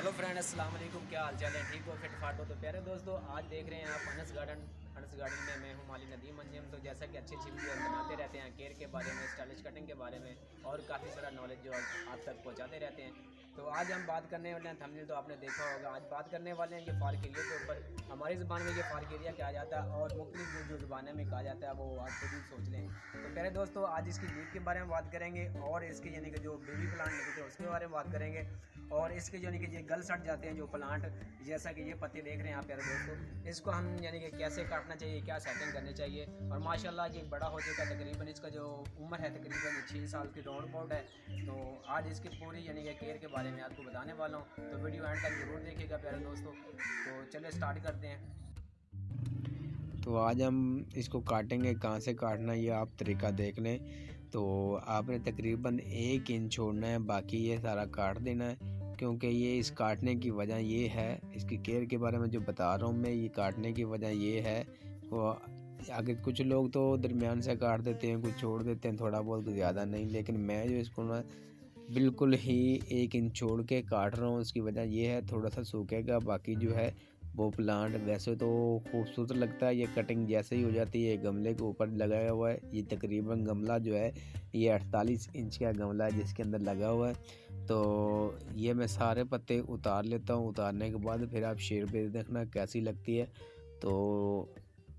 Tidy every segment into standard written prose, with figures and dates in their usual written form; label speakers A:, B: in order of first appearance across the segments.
A: Hello friend, अस्सलाम वालेकुम। क्या हाल चाल है? ठीक हो? फिट फाट हो? तो प्यारे दोस्तों, आज देख रहे हैं आप अनस गार्डन में मैं हूं माली नदीम अंजम। तो जैसा कि अच्छी अच्छी वीडियो बनाते रहते हैं केयर के बारे में, स्टाइलिश कटिंग के बारे में और काफ़ी सारा नॉलेज जो आप तक पहुंचाते रहते हैं। तो आज हम बात करने वाले हैं, थंबनेल तो आपने देखा होगा, आज बात करने वाले हैं ये फार्क एरिया के ऊपर। हमारी ज़बान में ये फार्क एरिया कहा जाता है और मुख्तलिफ जो ज़बानें में कहा जाता है वो आप खुद ही सोच लें। तो प्यारे दोस्तों, आज इसकी लीफ के बारे में बात करेंगे और इसके यानी कि जो बेबी प्लांट निकलते हैं उसके बारे में बात करेंगे और इसके यानी कि ये गल सट जाते हैं जो प्लांट, जैसा कि ये पत्ते देख रहे हैं आप प्यारे दोस्तों, इसको हम यानी कि कैसे काटना चाहिए, क्या सेटिंग करनी चाहिए। और माशाल्लाह ये बड़ा हो चुका है, तकरीबन इसका जो उम्र है तकरीबन 6 साल की राउंड अबाउट है। तो आज इसकी पूरी यानी कि केयर के बारे में आपको बताने वाला हूँ, तो वीडियो एंड तक ज़रूर देखिएगा प्यारे दोस्तों। तो चलिए स्टार्ट करते हैं।
B: तो आज हम इसको काटेंगे, कहाँ से काटना है ये आप तरीका देख लें। तो आपने तकरीबन 1 इंच छोड़ना है, बाकी ये सारा काट देना है। क्योंकि ये इस काटने की वजह ये है, इसकी केयर के बारे में जो बता रहा हूँ मैं, ये काटने की वजह ये है वो आगे कुछ लोग तो दरमियान से काट देते हैं, कुछ छोड़ देते हैं, थोड़ा बहुत ज़्यादा नहीं, लेकिन मैं जो इसको ना बिल्कुल ही 1 इंच छोड़ के काट रहा हूँ। उसकी वजह ये है थोड़ा सा सूखेगा, बाकी जो है वो प्लांट वैसे तो खूबसूरत लगता है। ये कटिंग जैसे ही हो जाती है, गमले के ऊपर लगाया हुआ है। ये तकरीबन गमला जो है ये 48 इंच का गमला है जिसके अंदर लगा हुआ है। तो ये मैं सारे पत्ते उतार लेता हूँ। उतारने के बाद फिर आप शेप पे देखना कैसी लगती है। तो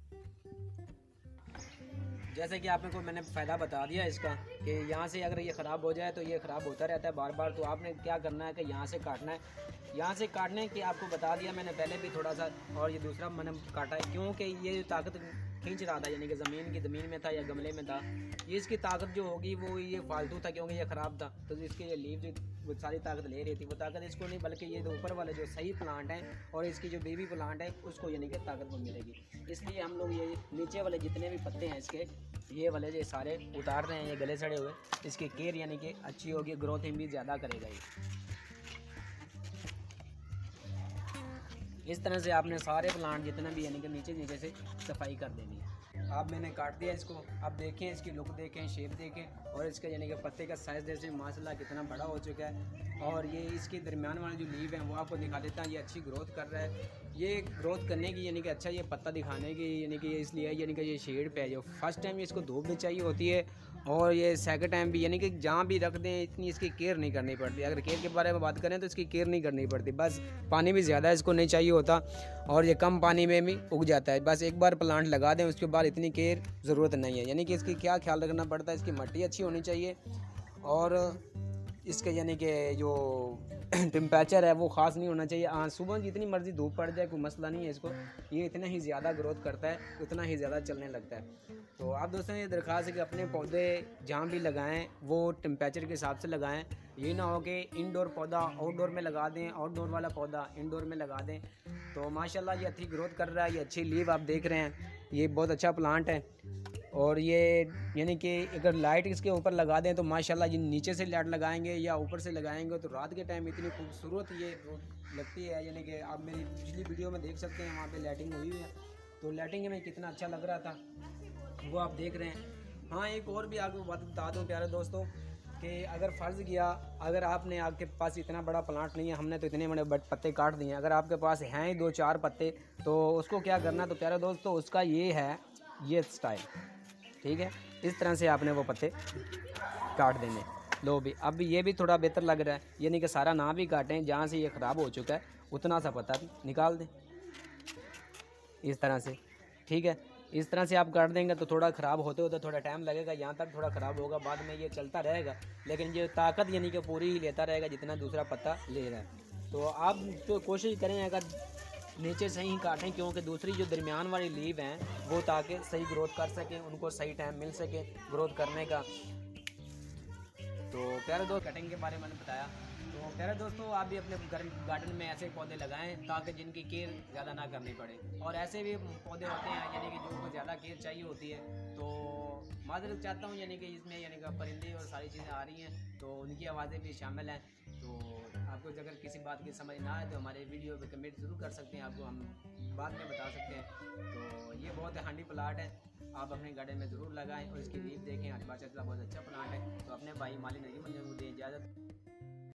A: जैसे कि आपने को मैंने फ़ायदा बता दिया इसका कि यहाँ से अगर ये ख़राब हो जाए तो ये ख़राब होता रहता है बार बार। तो आपने क्या करना है कि यहाँ से काटना है। यहाँ से काटने की आपको बता दिया मैंने पहले भी थोड़ा सा, और ये दूसरा मैंने काटा है क्योंकि ये ताकत खींच रहा था, यानी कि ज़मीन में था या गमले में था। ये इसकी ताकत जो होगी वो ये फालतू था क्योंकि ये ख़राब था। तो इसके ये लीव जो वो सारी ताकत ले रही थी, वो ताकत इसको नहीं बल्कि ये जो ऊपर वाले जो सही प्लांट हैं और इसकी जो बेबी प्लांट है उसको यानी कि ताकत मिलेगी। इसलिए हम लोग ये नीचे वाले जितने भी पत्ते हैं इसके, ये वाले जो सारे उतार रहे हैं, ये गले सड़े हुए। इसकी केयर यानी कि अच्छी होगी, ग्रोथ भी ज़्यादा करेगा ये। इस तरह से आपने सारे प्लांट जितने भी यानी कि नीचे से सफाई कर देनी है। अब मैंने काट दिया इसको। अब देखें इसकी लुक देखें, शेप देखें और इसका यानी कि पत्ते का साइज़ जैसे माशाल्लाह कितना बड़ा हो चुका है। और ये इसके दरमियान वाले जो लीव हैं वो आपको दिखा देता है, ये अच्छी ग्रोथ कर रहा है। ये ग्रोथ करने की यानी कि अच्छा ये पत्ता दिखाने की यानी कि इसलिए यानी कि ये शेड पे है। जो फर्स्ट टाइम इसको धूप भी चाहिए होती है और ये सेकंड टाइम भी यानी कि जहाँ भी रख दें इतनी इसकी केयर नहीं करनी पड़ती। अगर केयर के बारे में बात करें तो इसकी केयर नहीं करनी पड़ती, बस पानी भी ज़्यादा इसको नहीं चाहिए होता और ये कम पानी में भी उग जाता है। बस एक बार प्लांट लगा दें उसके बाद इतनी केयर ज़रूरत नहीं है। यानी कि इसकी क्या ख्याल रखना पड़ता है, इसकी मिट्टी अच्छी होनी चाहिए और इसके यानी कि जो टेम्परेचर है वो ख़ास नहीं होना चाहिए। हाँ, सुबह जितनी मर्ज़ी धूप पड़ जाए कोई मसला नहीं है इसको, ये इतना ही ज़्यादा ग्रोथ करता है, उतना ही ज़्यादा चलने लगता है। तो आप दोस्तों ये दरख्वास्त है कि अपने पौधे जहाँ भी लगाएं वो टेम्परेचर के हिसाब से लगाएं। ये ना हो कि इंडोर पौधा आउटडोर में लगा दें, आउटडोर वाला पौधा इंडोर में लगा दें। तो माशाल्लाह ये अच्छी ग्रोथ कर रहा है, ये अच्छी लीव आप देख रहे हैं, ये बहुत अच्छा प्लांट है। और ये यानी कि अगर लाइट इसके ऊपर लगा दें तो माशाल्लाह ये नीचे से लाइट लगाएंगे या ऊपर से लगाएंगे तो रात के टाइम इतनी खूबसूरत ये लगती है। यानी कि आप मेरी पिछली वीडियो में देख सकते हैं, वहाँ पे लाइटिंग हुई हुई है, तो लाइटिंग में कितना अच्छा लग रहा था वो आप देख रहे हैं। हाँ, एक और भी आपको बात बता दूँ प्यारे दोस्तों कि अगर फ़र्ज़ किया, अगर आपने आपके पास इतना बड़ा प्लांट नहीं है, हमने तो इतने बड़े पत्ते काट दिए हैं, अगर आपके पास हैं ही 2-4 पत्ते तो उसको क्या करना, तो प्यारे दोस्तों उसका ये है ये स्टाइल, ठीक है। इस तरह से आपने वो पत्ते काट देने। लो भी अब ये भी थोड़ा बेहतर लग रहा है, यानी कि सारा ना भी काटें, जहाँ से ये ख़राब हो चुका है उतना सा पत्ता भी निकाल दें इस तरह से, ठीक है। इस तरह से आप काट देंगे तो थोड़ा ख़राब होते होते थोड़ा टाइम लगेगा, यहाँ तक थोड़ा ख़राब होगा, बाद में ये चलता रहेगा, लेकिन ये ताकत यानी कि पूरी ही लेता रहेगा जितना दूसरा पत्ता ले रहा है। तो आप तो कोशिश करें अगर नीचे से ही काटें, क्योंकि दूसरी जो दरमियान वाली लीव हैं वो ताकि सही ग्रोथ कर सकें, उनको सही टाइम मिल सके ग्रोथ करने का। तो प्यारे दोस्त कटिंग के बारे में मैंने बताया। तो प्यारे दोस्तों आप भी अपने गार्डन में ऐसे पौधे लगाएं ताकि जिनकी केयर ज़्यादा ना करनी पड़े। और ऐसे भी पौधे होते हैं यानी कि जो ज़्यादा केयर चाहिए होती है, तो माजरत चाहता हूँ यानी कि इसमें यानी कि परिंदे और सारी चीज़ें आ रही हैं तो उनकी आवाज़ें भी शामिल हैं। तो आपको अगर किसी बात की समझ ना आए तो हमारे वीडियो पे कमेंट ज़रूर कर सकते हैं, आपको हम बाद में बता सकते हैं। तो ये बहुत हांडी प्लाट है, आप अपने गार्डन में ज़रूर लगाएं और इसकी लीव देखें। आज माशाल्लाह बहुत अच्छा प्लांट है। तो अपने भाई माली नदीम अंजम को दें इजाज़त।